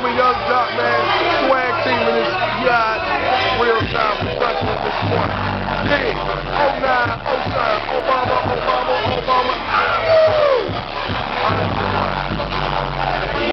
the Young Jock, man. Swag team in this yard. Real time production in this one. Yeah. 09, 09, Obama, Obama, Obama.